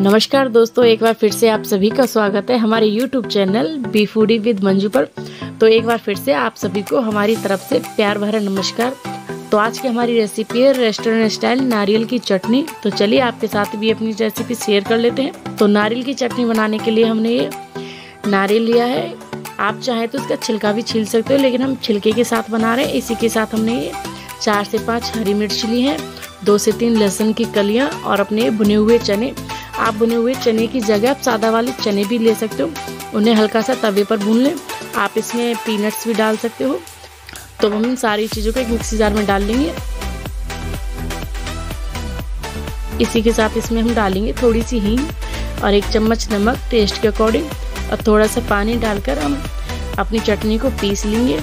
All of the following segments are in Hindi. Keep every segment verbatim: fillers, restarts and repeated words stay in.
नमस्कार दोस्तों, एक बार फिर से आप सभी का स्वागत है हमारे YouTube channel be foodie with Manju पर। तो एक बार फिर से आप सभी को हमारी तरफ से प्यार भरा नमस्कार। तो आज की हमारी रेसिपी है रेस्टोरेंट स्टाइल नारियल की चटनी। तो चलिए आपके साथ भी अपनी रेसिपी शेयर कर लेते हैं। तो नारियल की चटनी बनाने के लिए हमने ये नारियल लिया है। आप चाहें तो इसका छिलका भी छील सकते हो, लेकिन हम छिलके के साथ बना रहे हैं। इसी के साथ हमने ये चार से पाँच हरी मिर्च ली है, दो से तीन लहसुन की कलियाँ और अपने भुने हुए चने। आप भुने हुए चने की जगह आप सादा वाले चने भी ले सकते हो, उन्हें हल्का सा तवे पर भून लें। आप इसमें पीनट्स भी डाल सकते हो। तो हम इन सारी चीज़ों को एक मिक्सी जार में डाल लेंगे। इसी के साथ इसमें हम डालेंगे थोड़ी सी हींग और एक चम्मच नमक टेस्ट के अकॉर्डिंग, और थोड़ा सा पानी डालकर हम अपनी चटनी को पीस लेंगे।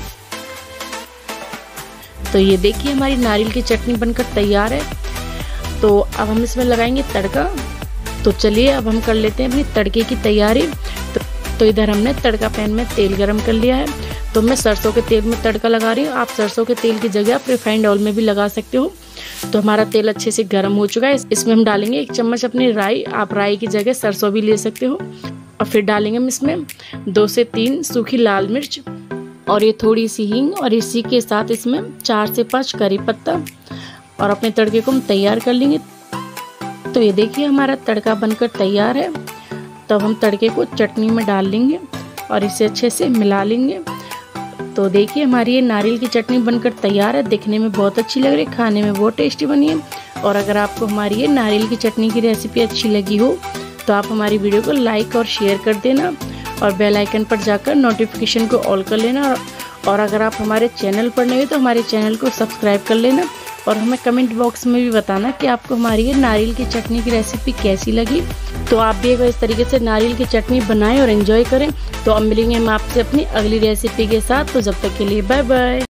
तो ये देखिए हमारी नारियल की चटनी बनकर तैयार है। तो अब हम इसमें लगाएंगे तड़का। तो चलिए अब हम कर लेते हैं अपनी तड़के की तैयारी। तो, तो इधर हमने तड़का पैन में तेल गरम कर लिया है। तो मैं सरसों के तेल में तड़का लगा रही हूँ। आप सरसों के तेल की जगह आप रिफाइंड ऑयल में भी लगा सकते हो। तो हमारा तेल अच्छे से गर्म हो चुका है। इसमें हम डालेंगे एक चम्मच अपनी राई। आप राई की जगह सरसों भी ले सकते हो। और फिर डालेंगे हम इसमें दो से तीन सूखी लाल मिर्च और ये थोड़ी सी हींग, और इसी के साथ इसमें चार से पाँच करी पत्ता, और अपने तड़के को हम तैयार कर लेंगे। तो ये देखिए हमारा तड़का बनकर तैयार है। तब हम तड़के को चटनी में डाल लेंगे और इसे अच्छे से मिला लेंगे। तो देखिए हमारी ये नारियल की चटनी बनकर तैयार है। दिखने में बहुत अच्छी लग रही है, खाने में बहुत टेस्टी बनी है। और अगर आपको हमारी ये नारियल की चटनी की रेसिपी अच्छी लगी हो तो आप हमारी वीडियो को लाइक और शेयर कर देना, और बेल आइकन पर जाकर नोटिफिकेशन को ऑल कर लेना। और अगर आप हमारे चैनल पर नए हो तो हमारे चैनल को सब्सक्राइब कर लेना, और हमें कमेंट बॉक्स में भी बताना कि आपको हमारी ये नारियल की चटनी की रेसिपी कैसी लगी। तो आप भी एक बार इस तरीके से नारियल की चटनी बनाएं और एंजॉय करें। तो अब मिलेंगे हम आपसे अपनी अगली रेसिपी के साथ। तो जब तक के लिए बाय बाय।